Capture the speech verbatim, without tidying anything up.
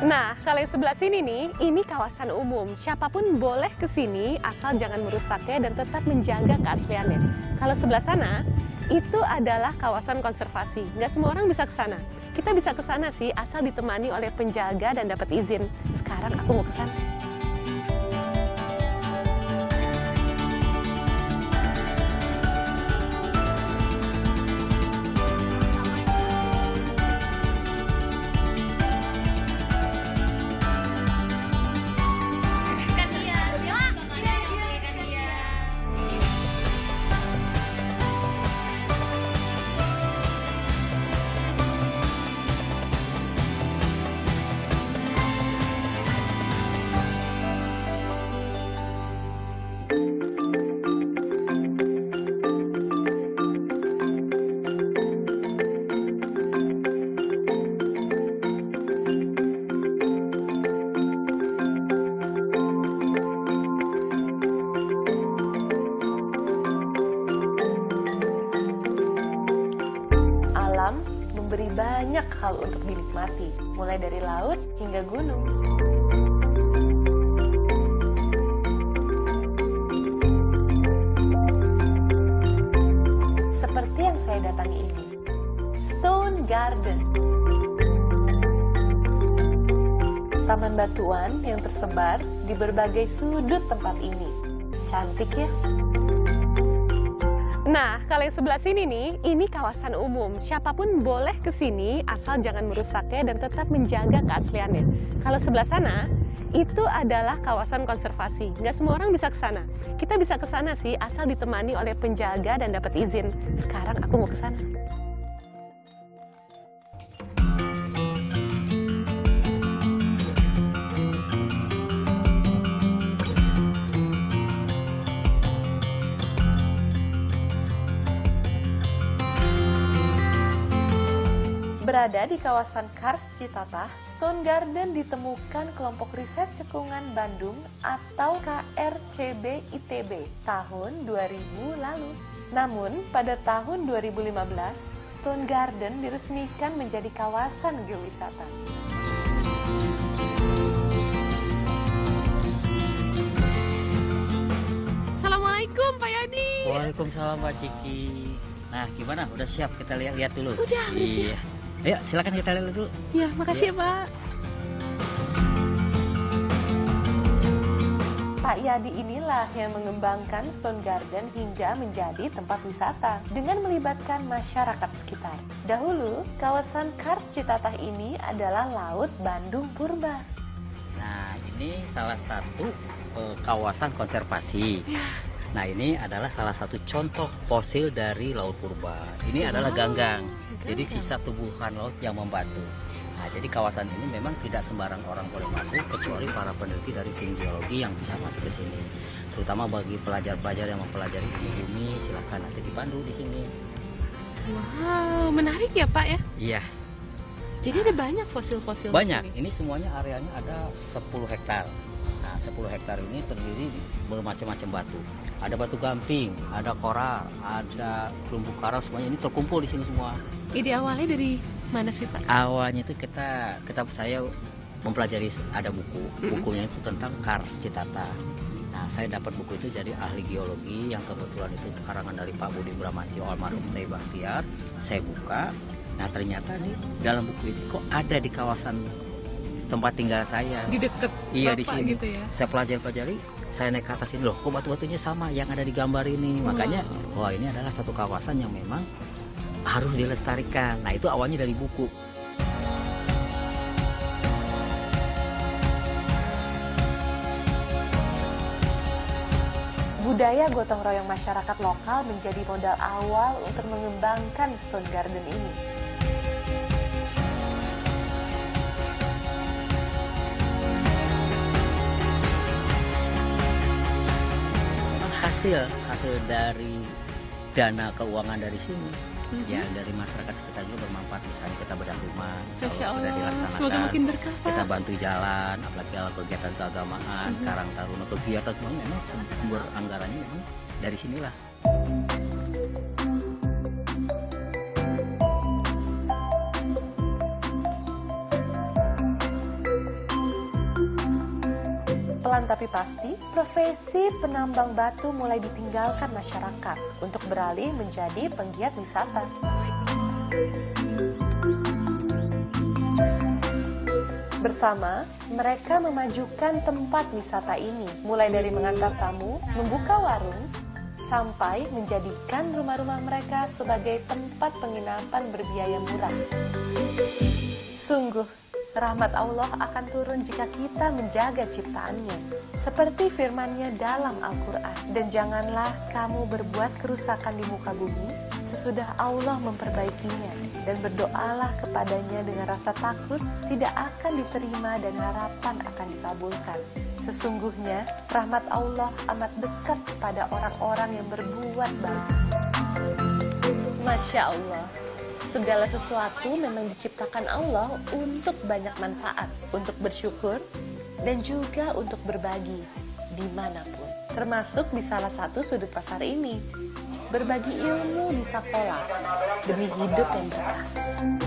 Nah, kalau yang sebelah sini nih, ini kawasan umum. Siapapun boleh ke sini asal jangan merusaknya dan tetap menjaga keasliannya. Kalau sebelah sana, itu adalah kawasan konservasi. Nggak semua orang bisa ke sana. Kita bisa ke sana sih, asal ditemani oleh penjaga dan dapat izin. Sekarang aku mau ke sana. Memberi banyak hal untuk dinikmati, mulai dari laut hingga gunung. Seperti yang saya datangi ini, Stone Garden. Taman batuan yang tersebar di berbagai sudut tempat ini. Cantik ya? Nah, kalau yang sebelah sini nih, ini kawasan umum. Siapapun boleh ke sini asal jangan merusaknya dan tetap menjaga keasliannya. Kalau sebelah sana, itu adalah kawasan konservasi. Nggak semua orang bisa ke sana. Kita bisa ke sana sih asal ditemani oleh penjaga dan dapat izin. Sekarang aku mau ke sana. Berada di kawasan Kars Citatah, Stone Garden ditemukan kelompok riset cekungan Bandung atau K R C B I T B tahun dua ribu lalu. Namun, pada tahun dua ribu lima belas, Stone Garden diresmikan menjadi kawasan geowisata. Assalamualaikum Pak Yadi. Waalaikumsalam Pak Ciki. Nah, gimana? Udah siap? Kita lihat-lihat dulu. Udah, udah iya. siap. Ayo, silakan kita lihat dulu. Ya, makasih ya, ya Pak. Pak Yadi inilah yang mengembangkan Stone Garden hingga menjadi tempat wisata dengan melibatkan masyarakat sekitar. Dahulu, kawasan Kars Citatah ini adalah Laut Bandung Purba. Nah, ini salah satu uh, kawasan konservasi. Ya. Nah, ini adalah salah satu contoh fosil dari Laut Purba. Ini wow. adalah ganggang. Jadi sisa tumbuhan laut yang membatu. Nah, jadi kawasan ini memang tidak sembarang orang boleh masuk kecuali para peneliti dari tim geologi yang bisa masuk ke sini. Terutama bagi pelajar-pelajar yang mempelajari ilmu bumi, silakan nanti dipandu di sini. Wow, menarik ya Pak ya? Iya. Jadi ada banyak fosil-fosil Banyak. di sini? Ini semuanya areanya ada sepuluh hektar. Nah, sepuluh hektar ini terdiri bermacam-macam batu. Ada batu gamping, ada koral, ada terumbu karang, semuanya ini terkumpul di sini semua. Ide awalnya dari mana sih Pak? Awalnya itu kita, kita saya mempelajari ada buku, bukunya itu tentang Kars Citatah. Nah, saya dapat buku itu jadi ahli geologi yang kebetulan itu karangan dari Pak Budi Bramantyo almarhum T. Bahtiar. Saya buka, nah ternyata di dalam buku ini kok ada di kawasan tempat tinggal saya. Di dekat iya, Bapak di sini. Gitu ya? Saya pelajari-pelajari, saya naik ke atas ini loh, kok batu-batunya sama yang ada di gambar ini. Wow. Makanya, wah ini adalah satu kawasan yang memang harus dilestarikan. Nah, itu awalnya dari buku. Budaya gotong royong masyarakat lokal menjadi modal awal untuk mengembangkan Stone Garden ini. Hasil hasil dari dana keuangan dari sini. Mm-hmm. Ya, dari masyarakat sekitar juga bermanfaat. Misalnya kita bedah rumah, Masya Allah, sudah dilaksanakan. Semoga makin berkah, Pak. Kita bantu jalan, apalagi kalau kegiatan keagamaan, mm-hmm. Karang Taruna, kegiatan semuanya memang sumber anggarannya memang dari sinilah. Pelan tapi pasti, profesi penambang batu mulai ditinggalkan masyarakat untuk beralih menjadi penggiat wisata. Bersama, mereka memajukan tempat wisata ini, mulai dari mengantar tamu, membuka warung, sampai menjadikan rumah-rumah mereka sebagai tempat penginapan berbiaya murah. Sungguh, rahmat Allah akan turun jika kita menjaga ciptaannya. Seperti firman-Nya dalam Al-Quran. Dan janganlah kamu berbuat kerusakan di muka bumi sesudah Allah memperbaikinya. Dan berdoalah kepadanya dengan rasa takut tidak akan diterima dan harapan akan dikabulkan. Sesungguhnya rahmat Allah amat dekat kepada orang-orang yang berbuat baik. Masya Allah. Segala sesuatu memang diciptakan Allah untuk banyak manfaat, untuk bersyukur, dan juga untuk berbagi dimanapun. Termasuk di salah satu sudut pasar ini, berbagi ilmu di sekolah demi hidup yang berkah.